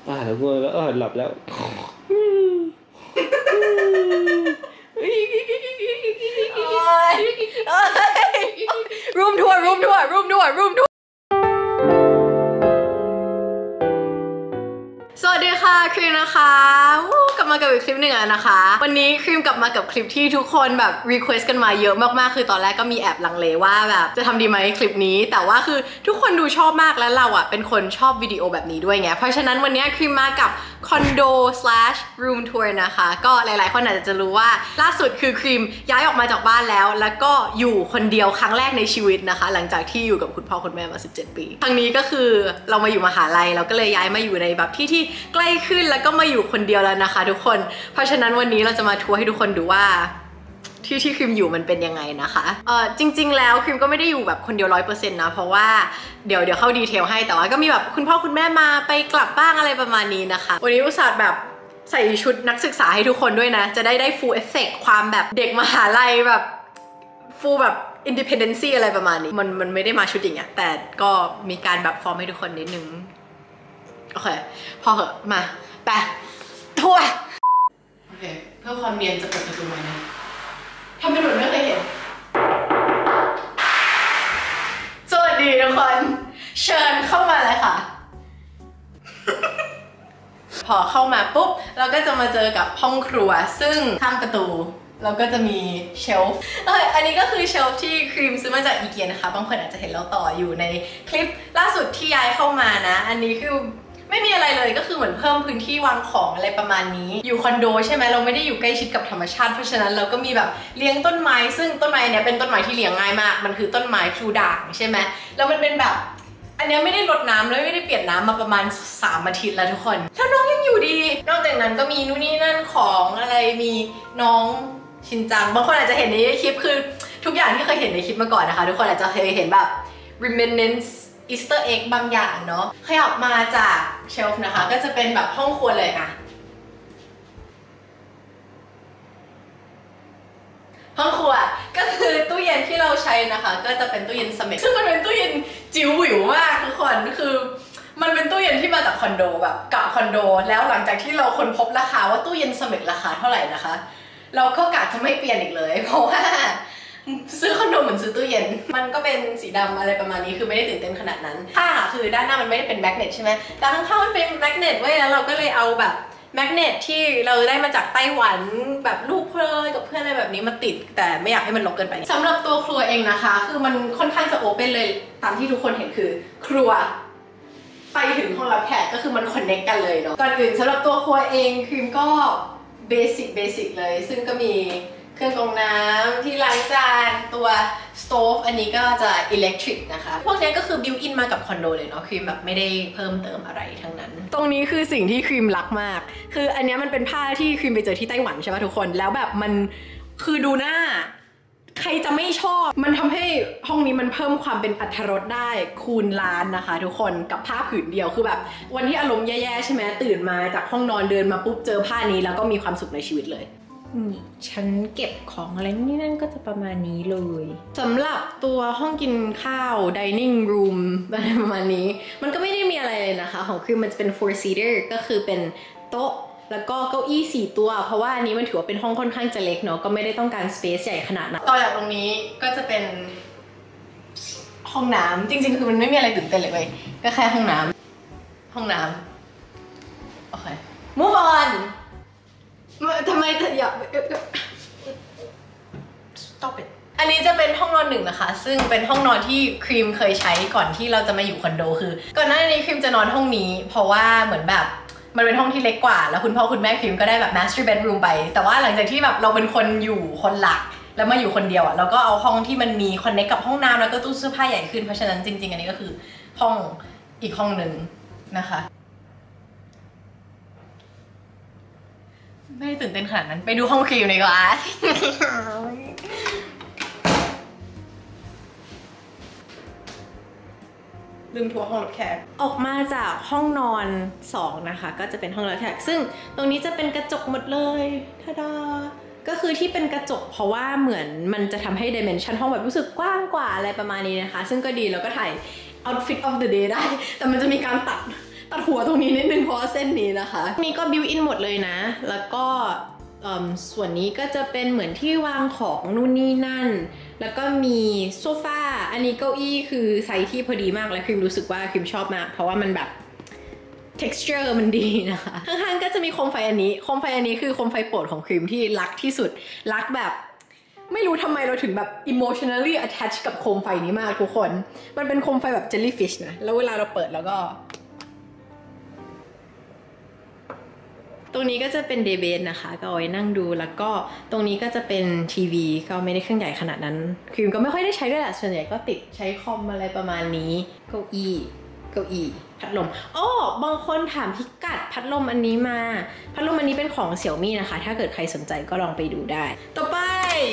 แล้วกูก็หลับแล้วรูมทัวร์สวัสดีค่ะครีมนะคะกลับมากับอีกคลิปหนึ่งนะคะวันนี้ครีมกลับมากับคลิปที่ทุกคนแบบรีเควสต์กันมาเยอะมากๆคือตอนแรกก็มีแอบลังเลว่าแบบจะทำดีไหมคลิปนี้แต่ว่าคือทุกคนดูชอบมากและเราอ่ะเป็นคนชอบวิดีโอแบบนี้ด้วยไงเพราะฉะนั้นวันนี้ครีมมากับคอนโด/รูมทัวร์นะคะก็หลายๆคนอาจจะรู้ว่าล่าสุดคือครีมย้ายออกมาจากบ้านแล้วก็อยู่คนเดียวครั้งแรกในชีวิตนะคะหลังจากที่อยู่กับคุณพ่อคุณแม่มา17 ปีครั้งนี้ก็คือเรามาอยู่มหาลัยเราก็เลยย้ายมาอยู่ในแบบที่ใกล้ขึ้นแล้วก็มาอยู่คนเดียวแล้วนะคะทุกคนเพราะฉะนั้นวันนี้เราจะมาทัวร์ให้ทุกคนดูว่าที่ครีมอยู่มันเป็นยังไงนะคะจริงๆแล้วครีมก็ไม่ได้อยู่แบบคนเดียว100%นะเพราะว่าเดี๋ยวเข้าดีเทลให้แต่ว่าก็มีแบบคุณพ่อคุณแม่มาไปกลับบ้างอะไรประมาณนี้นะคะวันนี้อุตส่าห์แบบใส่ชุดนักศึกษาให้ทุกคนด้วยนะจะได้ full effect ความแบบเด็กมหาลัยแบบ full แบบ independency อะไรประมาณนี้มันไม่ได้มาชุดอย่างเงี้ยแต่ก็มีการแบบฟอร์มให้ทุกคนนิดนึงโอเคพอเหอะมาไปทัวร์โอเคเพื่อความเนียนจะเปิดประตูมานะทำไมหนูไม่เคยเห็นสวัสดีทุกคนเชิญเข้ามาเลยค่ะ พอเข้ามาปุ๊บเราก็จะมาเจอกับห้องครัวซึ่งข้างประตูเราก็จะมีเชลฟ์อันนี้ก็คือเชลฟ์ที่ครีมซื้อมาจากอีเกียนะคะบางคนอาจจะเห็นเราต่ออยู่ในคลิปล่าสุดที่ย้ายเข้ามานะอันนี้คือไม่มีอะไรเลยก็คือเหมือนเพิ่มพื้นที่วางของอะไรประมาณนี้อยู่คอนโดใช่ไหมเราไม่ได้อยู่ใกล้ชิดกับธรรมชาติเพราะฉะนั้นเราก็มีแบบเลี้ยงต้นไม้ซึ่งต้นไม้เนี้ยเป็นต้นไม้ที่เลี้ยงง่ายมากมันคือต้นไม้พลูด่างใช่ไหมแล้วมันเป็นแบบอันนี้ไม่ได้รดน้ำเลยไม่ได้เปลี่ยนน้ำมาประมาณ3 อาทิตย์แล้วทุกคนแล้วน้องยังอยู่ดีนอกจากนั้นก็มีนู่นนี่นั่นของอะไรมีน้องชินจังบางคนอาจจะเห็นในคลิปคือทุกอย่างที่เคยเห็นในคลิปมาก่อนนะคะทุกคนอาจจะเคยเห็นแบบ remnants Easter egg บางอย่างเนาะขยับมาจากเชลฟ์นะคะก็จะเป็นแบบห้องครัวเลยอะห้องครัวก็คือตู้เย็นที่เราใช้นะคะก็จะเป็นตู้เย็นเซเมกซึ่งมันเป็นตู้เย็นจิ๋วหวิวมากทุกคนคือมันเป็นตู้เย็นที่มาจากคอนโดแบบกับคอนโดแล้วหลังจากที่เราค้นพบราคาว่าตู้เย็นเซเมกราคาเท่าไหร่นะคะเราก็กะจะไม่เปลี่ยนอีกเลยเพราะว่าซื้อคอนโดเหมือนซื้อตู้เย็นมันก็เป็นสีดำอะไรประมาณนี้คือไม่ได้ตื่นเต้นขนาดนั้นถ้าคือด้านหน้ามันไม่ได้เป็นแมกเนตใช่ไหมแต่ข้างๆมันเป็นแมกเนตไว้แล้วเราก็เลยเอาแบบแมกเนตที่เราได้มาจากไต้หวันแบบลูกเพลยกับเพื่อนอะไรแบบนี้มาติดแต่ไม่อยากให้มันรกเกินไปสำหรับตัวครัวเองนะคะคือมันค่อนข้างจะโอเปนเลยตามที่ทุกคนเห็นคือครัวไปถึงห้องรับแขกก็คือมันคอนเนคกันเลยเนาะก่อนอื่นสำหรับตัวครัวเองครีมก็เบสิกเลยซึ่งก็มีเครื่องกรองน้ำที่ล้างจานตัวสโตฟอันนี้ก็จะอิเล็กทริกนะคะพวกนี้ก็คือบิวอินมากับคอนโดเลยเนาะครีมแบบไม่ได้เพิ่มเติมอะไรทั้งนั้นตรงนี้คือสิ่งที่ครีมรักมากคืออันนี้มันเป็นผ้าที่ครีมไปเจอที่ไต้หวันใช่ไหมทุกคนแล้วแบบมันคือดูหน้าใครจะไม่ชอบมันทำให้ห้องนี้มันเพิ่มความเป็นอรรถรสได้คูณล้านนะคะทุกคนกับผ้าผืนเดียวคือแบบวันที่อารมณ์แย่ๆใช่ไหมตื่นมาจากห้องนอนเดินมาปุ๊บเจอผ้านี้แล้วก็มีความสุขในชีวิตเลยฉันเก็บของอะไรนี่นั่นก็จะประมาณนี้เลยสำหรับตัวห้องกินข้าว dining room อะไรประมาณนี้มันก็ไม่ได้มีอะไรเลยนะคะของคือมันจะเป็น four seater ก็คือเป็นโต๊ะแล้วก็เก้าอี้4 ตัวเพราะว่าอันนี้มันถือว่าเป็นห้องค่อนข้างจะเล็กเนาะก็ไม่ได้ต้องการ space ใหญ่ขนาดนั้นต่อจากตรงนี้ก็จะเป็นห้องน้ำจริงๆคือมันไม่มีอะไรตื่นเต้นเลยเว้ยก็แค่ห้องน้ำโอเค move onทำไมอย่า stop it อันนี้จะเป็นห้องนอน1นะคะซึ่งเป็นห้องนอนที่ครีมเคยใช้ก่อนที่เราจะมาอยู่คอนโดคือก่อนหน้านี้ครีมจะนอนห้องนี้เพราะว่าเหมือนแบบมันเป็นห้องที่เล็กกว่าแล้วคุณพ่อคุณแม่ครีมก็ได้แบบ master bedroom ไปแต่ว่าหลังจากที่แบบเราเป็นคนอยู่คนหลักแล้วมาอยู่คนเดียวเราก็เอาห้องที่มันมีคอนเนคกับห้องน้ำแล้วก็ตู้เสื้อผ้าใหญ่ขึ้นเพราะฉะนั้นจริงๆอันนี้ก็คือห้องอีกห้องหนึ่งนะคะไม่ได้ตื่นเต้นขนาดนั้นไปดูห้องครีมดีกว่าลืมทัวร์ห้องรับแขกออกมาจากห้องนอน2นะคะก็จะเป็นห้องรับแขกซึ่งตรงนี้จะเป็นกระจกหมดเลยทาดาก็คือที่เป็นกระจกเพราะว่าเหมือนมันจะทำให้ dimension ห้องแบบรู้สึกกว้างกว่าอะไรประมาณนี้นะคะซึ่งก็ดีแล้วก็ถ่าย outfit of the day ได้แต่มันจะมีการตัดตัดหัวตรงนี้นิดนึงเพราะเส้นนี้นะคะนี่ก็บิวอินหมดเลยนะแล้วก็ส่วนนี้ก็จะเป็นเหมือนที่วางของนู่นนี่นั่นแล้วก็มีโซฟาอันนี้เก้าอี้คือไซส์ที่พอดีมากและครีมรู้สึกว่าครีมชอบมากเพราะว่ามันแบบ texture มันดีนะคะข้างๆก็จะมีโคมไฟอันนี้โคมไฟอันนี้คือโคมไฟโปรดของครีมที่รักที่สุดรักแบบไม่รู้ทำไมเราถึงแบบ emotionally attached กับโคมไฟนี้มากทุกคนมันเป็นโคมไฟแบบ jellyfish นะแล้วเวลาเราเปิดแล้วก็ตรงนี้ก็จะเป็นเดย์เบสนะคะก็เอาไว้นั่งดูแล้วก็ตรงนี้ก็จะเป็นทีวีก็ไม่ได้เครื่องใหญ่ขนาดนั้นครีมก็ไม่ค่อยได้ใช้ด้วยแหละส่วนใหญ่ก็ติดใช้คอมอะไรประมาณนี้เก้าอี้พัดลมอ้อบางคนถามพิกัดพัดลมอันนี้มาพัดลมอันนี้เป็นของ Xiaomi นะคะถ้าเกิดใครสนใจก็ลองไปดูได้ต่อไป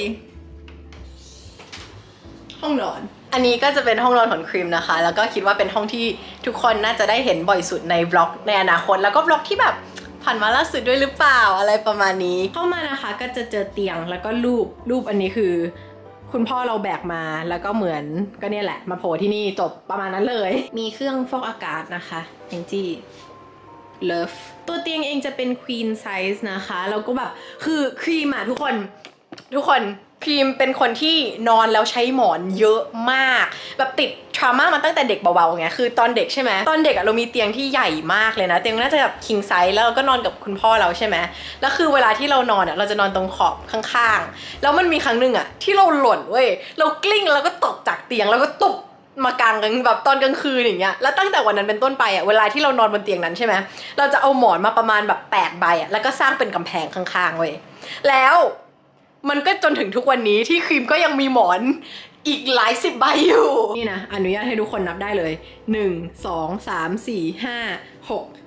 ห้องนอนอันนี้ก็จะเป็นห้องนอนของครีมนะคะแล้วก็คิดว่าเป็นห้องที่ทุกคนน่าจะได้เห็นบ่อยสุดในบล็อกในอนาคตแล้วก็บล็อกที่แบบผ่านมาล่าสุดด้วยหรือเปล่าอะไรประมาณนี้เข้ามานะคะก็จะเจอเตียงแล้วก็รูปอันนี้คือคุณพ่อเราแบกมาแล้วก็เหมือนก็เนี่ยแหละมาโผล่ที่นี่จบประมาณนั้นเลยมีเครื่องฟอกอากาศนะคะแองจี้เลิฟตัวเตียงเองจะเป็น queen size นะคะแล้วก็แบบคือครีมอะทุกคนครีมเป็นคนที่นอนแล้วใช้หมอนเยอะมากแบบติดทรามามาตั้งแต่เด็กเบาๆไงคือตอนเด็กใช่ไหมตอนเด็กอะเรามีเตียงที่ใหญ่มากเลยนะเตียงน่าจะแบบ king size แล้วเราก็นอนกับคุณพ่อเราใช่ไหมแล้วคือเวลาที่เรานอนอะเราจะนอนตรงขอบข้างๆแล้วมันมีครั้งหนึ่งอะที่เราหล่นเว้ยเรากลิ้งแล้วก็ตกจากเตียงแล้วก็ตกมากลางกันแบบตอนกลางคืนอย่างเงี้ยแล้วตั้งแต่วันนั้นเป็นต้นไปอะเวลาที่เรานอนบนเตียงนั้นใช่ไหมเราจะเอาหมอนมาประมาณแบบ8 ใบอะแล้วก็สร้างเป็นกำแพงข้างๆเว้ยแล้วมันก็จนถึงทุกวันนี้ที่ครีมก็ยังมีหมอนอีกหลาย10 ใบอยู่นี่นะอนุญาตให้ทุกคนนับได้เลย1 2 3 4 5 6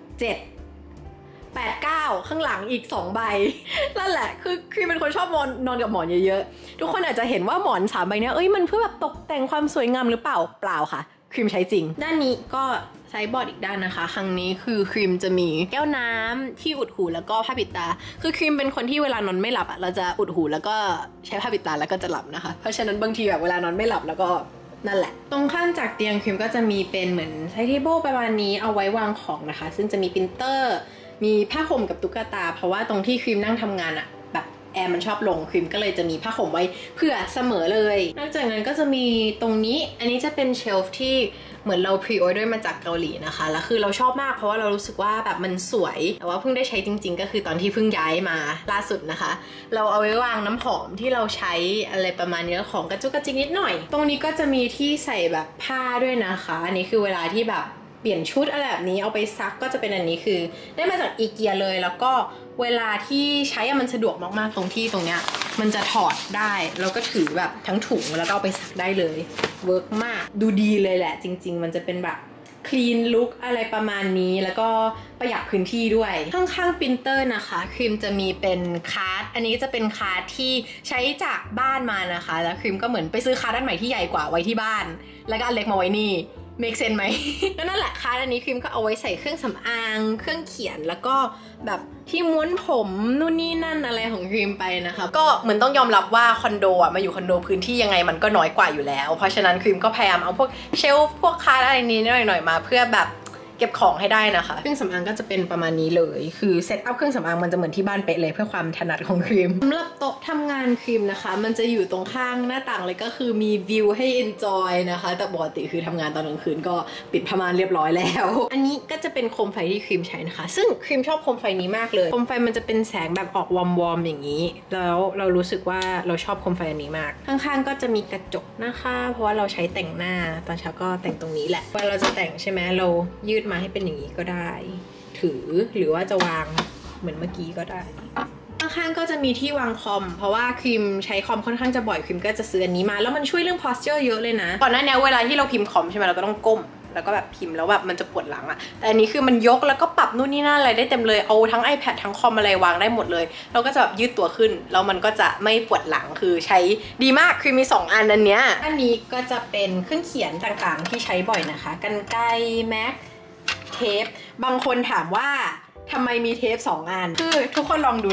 7 8 9ข้างหลังอีก2 ใบนั่นแหละคือครีมเป็นคนชอบนอนกับหมอนเยอะๆทุกคนอาจจะเห็นว่าหมอน3 ใบเนี้ยมันเพื่อแบบตกแต่งความสวยงามหรือเปล่าค่ะครีมใช้จริงด้านนี้ก็ใช้บอร์ดอีกด้านนะคะครั้งนี้คือครีมจะมีแก้วน้ำที่อุดหูแล้วก็ผ้าปิดตาคือครีมเป็นคนที่เวลานอนไม่หลับอ่ะเราจะอุดหูแล้วก็ใช้ผ้าปิดตาแล้วก็จะหลับนะคะเพราะฉะนั้นบางทีแบบเวลานอนไม่หลับแล้วก็นั่นแหละตรงข้างจากเตียงครีมก็จะมีเป็นเหมือนไซส์เทเบิลประมาณนี้เอาไว้วางของนะคะซึ่งจะมีปรินเตอร์มีผ้าห่มกับตุ๊กตาเพราะว่าตรงที่ครีมนั่งทำงานอ่ะแบบแอร์มันชอบลงครีมก็เลยจะมีผ้าห่มไว้เผื่อเสมอเลยนอกจากนั้นก็จะมีตรงนี้อันนี้จะเป็นเชลฟ์ที่เหมือนเราพรีออเดอร์มาจากเกาหลีนะคะแล้วคือเราชอบมากเพราะว่าเรารู้สึกว่าแบบมันสวยแต่ว่าเพิ่งได้ใช้จริงๆก็คือตอนที่เพิ่งย้ายมาล่าสุดนะคะเราเอาไว้วางน้ำหอมที่เราใช้อะไรประมาณนี้ของกระจุกกระจิกนิดหน่อยตรงนี้ก็จะมีที่ใส่แบบผ้าด้วยนะคะอันนี้คือเวลาที่แบบเปลี่ยนชุดอะไรแบบนี้เอาไปซักก็จะเป็นอันนี้คือได้มาจากอีเกียเลยแล้วก็เวลาที่ใช้มันสะดวกมากๆตรงที่ตรงเนี้ยมันจะถอดได้แล้วก็ถือแบบทั้งถุงแล้วก็เอาไปซักได้เลยเวิร์กมากดูดีเลยแหละจริงๆมันจะเป็นแบบคลีนลุคอะไรประมาณนี้แล้วก็ประหยัดพื้นที่ด้วยข้างๆปรินเตอร์นะคะครีมจะมีเป็นการ์ดอันนี้จะเป็นการ์ดที่ใช้จากบ้านมานะคะแล้วครีมก็เหมือนไปซื้อการ์ดอันใหม่ที่ใหญ่กว่าไว้ที่บ้านแล้วก็อันเล็กมาไว้นี่make sense ไหม ก็นั่นแหละค่ะอันนี้ครีมก็เอาไว้ใส่เครื่องสำอางเครื่องเขียนแล้วก็แบบที่ม้วนผมนู่นนี่นั่นอะไรของครีมไปนะคะก็เหมือนต้องยอมรับว่าคอนโดอ่ะมาอยู่คอนโดพื้นที่ยังไงมันก็น้อยกว่าอยู่แล้วเพราะฉะนั้นครีมก็พยายามเอาพวกเชลฟ์พวกคาร์ดอะไรนี้หน่อยๆมาเพื่อแบบเก็บของให้ได้นะคะเครื่องสำอางก็จะเป็นประมาณนี้เลยคือเซตอัพเครื่องสำอางมันจะเหมือนที่บ้านเป๊ะเลยเพื่อความถนัดของครีมสำหรับโต๊ะทำงานครีมนะคะมันจะอยู่ตรงข้างหน้าต่างเลยก็คือมีวิวให้ enjoy นะคะแต่ปกติคือทำงานตอนกลางคืนก็ปิดผ้าม่านเรียบร้อยแล้วอันนี้ก็จะเป็นโคมไฟที่ครีมใช้นะคะซึ่งครีมชอบโคมไฟนี้มากเลยโคมไฟมันจะเป็นแสงแบบออกวอร์มๆอย่างนี้แล้วเรารู้สึกว่าเราชอบโคมไฟอันนี้มากข้างๆก็จะมีกระจกนะคะเพราะว่าเราใช้แต่งหน้าตอนเช้าก็แต่งตรงนี้แหละเวลาเราจะแต่งใช่ไหมเรายืดมาให้เป็นอย่างนี้ก็ได้ถือหรือว่าจะวางเหมือนเมื่อกี้ก็ได้ข้างๆก็จะมีที่วางคอมเพราะว่าครีมใช้คอมค่อนข้างจะบ่อยครีมก็จะซื้ออันนี้มาแล้วมันช่วยเรื่อง posture เยอะเลยนะก่อนหน้านี้เวลาที่เราพิมพ์คอมใช่ไหมเราก็ต้องก้มแล้วก็แบบพิมพ์แล้วแบบมันจะปวดหลังอะแต่อันนี้คือมันยกแล้วก็ปรับนู่นนี่นั่นอะไรได้เต็มเลยเอาทั้ง iPad ทั้งคอมอะไรวางได้หมดเลยเราก็จะแบบยืดตัวขึ้นแล้วมันก็จะไม่ปวดหลังคือใช้ดีมากครีมมี2 อันอันเนี้ยอันนี้ก็จะเป็นเครื่องเขียนต่างๆที่ใช้บ่อยนะคะกรรไกรแม็กเทปบางคนถามว่าทำไมมีเทป2 อันคือทุกคนลองดูนะ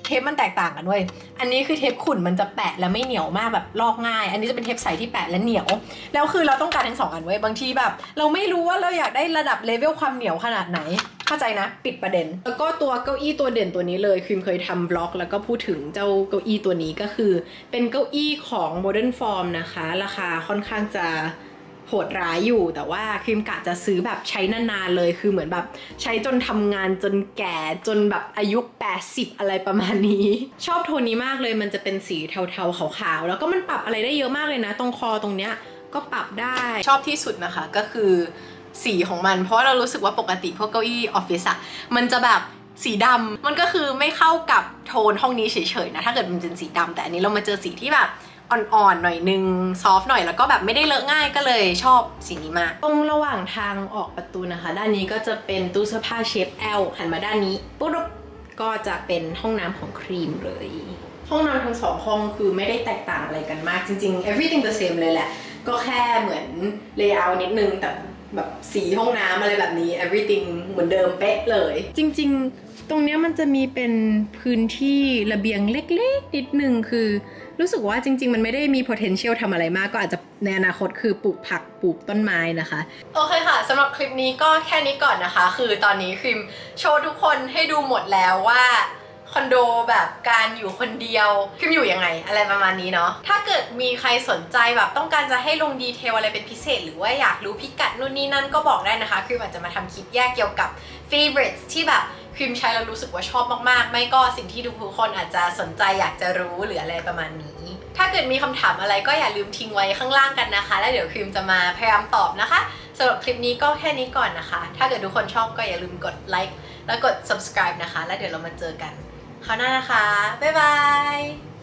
เทปมันแตกต่างกันด้วยอันนี้คือเทปขุ่นมันจะแปะแล้วไม่เหนียวมากแบบลอกง่ายอันนี้จะเป็นเทปใสที่แปะและเหนียวแล้วคือเราต้องการทั้ง2 อันไว้บางทีแบบเราไม่รู้ว่าเราอยากได้ระดับเลเวลความเหนียวขนาดไหนเข้าใจนะปิดประเด็นแล้วก็ตัวเก้าอี้ตัวเด่นตัวนี้เลยครีมเคยทำบล็อกแล้วก็พูดถึงเจ้าเก้าอี้ตัวนี้ก็คือเป็นเก้าอี้ของ Modern Form นะคะราคาค่อนข้างจะโหดร้ายอยู่แต่ว่าครีมกะจะซื้อแบบใช้นานๆเลยคือเหมือนแบบใช้จนทำงานจนแก่จนแบบอายุ80อะไรประมาณนี้ชอบโทนนี้มากเลยมันจะเป็นสีเทาๆขาวๆแล้วก็มันปรับอะไรได้เยอะมากเลยนะตรงคอตรงเนี้ยก็ปรับได้ชอบที่สุดนะคะก็คือสีของมันเพราะเรารู้สึกว่าปกติพวกเก้าอี้ออฟฟิศอะมันจะแบบสีดำมันก็คือไม่เข้ากับโทนห้องนี้เฉยๆนะถ้าเกิดมันเป็นสีดำแต่อันนี้เรามาเจอสีที่แบบอ่อนๆหน่อยนึงซอฟต์หน่อยแล้วก็แบบไม่ได้เลอะง่ายก็เลยชอบสีนี้มากตรงระหว่างทางออกประตูนะคะด้านนี้ก็จะเป็นตู้เสื้อผ้าเชฟ L หันมาด้านนี้ปุ๊บก็จะเป็นห้องน้ำของครีมเลยห้องน้ำทั้ง2 ห้องคือไม่ได้แตกต่างอะไรกันมากจริงๆ everything the same เลยแหละก็แค่เหมือน layout นิดนึงแต่แบบสีห้องน้ำอะไรแบบนี้ everything เหมือนเดิมเป๊ะเลยจริงๆตรงนี้มันจะมีเป็นพื้นที่ระเบียงเล็กๆนิดนึงคือรู้สึกว่าจริงๆมันไม่ได้มี potential ทำอะไรมากก็อาจจะในอนาคตคือปลูกผักปลูกต้นไม้นะคะโอเคค่ะสำหรับคลิปนี้ก็แค่นี้ก่อนนะคะคือตอนนี้ครีมโชว์ทุกคนให้ดูหมดแล้วว่าคอนโดแบบการอยู่คนเดียวครีมอยู่ยังไงอะไรประมาณนี้เนาะถ้าเกิดมีใครสนใจแบบต้องการจะให้ลงดีเทลอะไรเป็นพิเศษหรือว่าอยากรู้พิกัดนู่นนี่นั่นก็บอกได้นะคะครีมอาจจะมาทำคลิปแยกเกี่ยวกับ favorites ที่แบบครีมใช้แล้วรู้สึกว่าชอบมากๆไม่ก็สิ่งที่ทุกคนอาจจะสนใจอยากจะรู้หรืออะไรประมาณนี้ถ้าเกิดมีคำถามอะไรก็อย่าลืมทิ้งไว้ข้างล่างกันนะคะแล้วเดี๋ยวครีมจะมาพยายามตอบนะคะสำหรับคลิปนี้ก็แค่นี้ก่อนนะคะถ้าเกิดทุกคนชอบก็อย่าลืมกดไลค์แล้วกด subscribe นะคะแล้วเดี๋ยวเรามาเจอกันคราวหน้านะคะบ๊ายบาย